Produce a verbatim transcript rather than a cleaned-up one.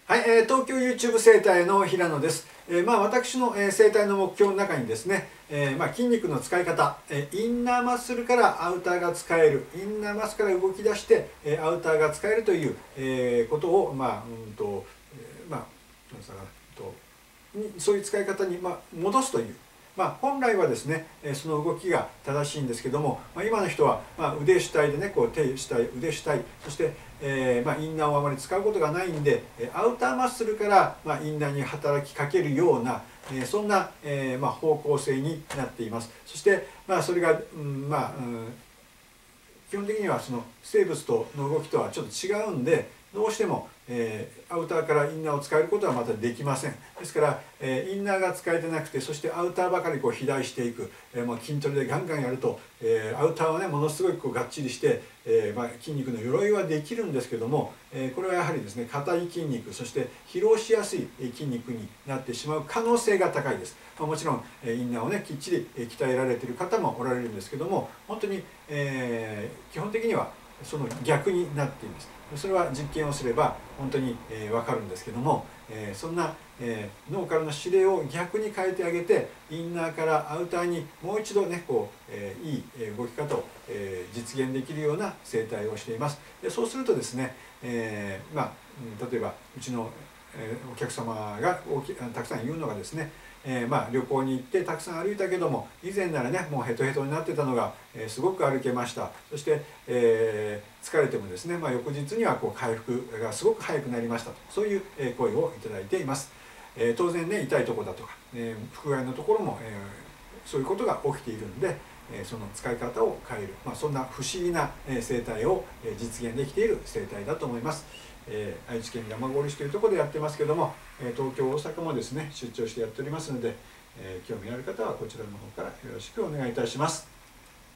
はい、えー、東京 YouTube 整体の平野です。えー、まあ私の、えー、整体の目標の中にですね、えー、まあ筋肉の使い方、えー、インナーマッスルからアウターが使える、インナーマッスルから動き出して、えー、アウターが使えるという、えー、ことをまあうんと、えー、まあなんですかとにそういう使い方に、まあ、戻すという。まあ、本来はですねその動きが正しいんですけども、まあ、今の人はま腕主体でねこう手主体腕主体そして、えーまあ、インナーをあまり使うことがないんでアウターマッスルから、まあ、インナーに働きかけるような、えー、そんな、えーまあ、方向性になっています。そして、まあ、それが、うんまあうん、基本的にはその生物との動きとはちょっと違うんでどうしても、えー、アウターからインナーを使えることはまたできません。ですから、えー、インナーが使えてなくてそしてアウターばかりこう肥大していく、えーまあ、筋トレでガンガンやると、えー、アウターはねものすごいこうがっちりして、えーまあ、筋肉の鎧はできるんですけども、えー、これはやはりですね硬い筋肉そして疲労しやすい筋肉になってしまう可能性が高いです。まあ、もちろんインナーをねきっちり鍛えられている方もおられるんですけども本当に、えー、基本的にはその逆になっています。それは実験をすれば本当に、えー、分かるんですけども、えー、そんな、えー、脳からの指令を逆に変えてあげてインナーからアウターにもう一度ねこう、えー、いい動き方を、えー、実現できるような整体をしています。でそうするとですね、えー、まあ例えばうちの、えー、お客様が大きたくさん言うのがですねえー、まあ旅行に行ってたくさん歩いたけども以前ならねもうヘトヘトになってたのが、えー、すごく歩けました。そして、えー、疲れてもですね、まあ、翌日にはこう回復がすごく早くなりましたとそういう、えー、声をいただいています。えー、当然ね痛いところだとか、えー、腹外のところも、えー、そういうことが起きているんで、えー、その使い方を変える、まあ、そんな不思議な、えー、生態を、えー、実現できている生態だと思います。えー、愛知県蒲郡市というところでやってますけども、えー、東京大阪もですね出張してやっておりますので、えー、興味ある方はこちらの方からよろしくお願いいたします。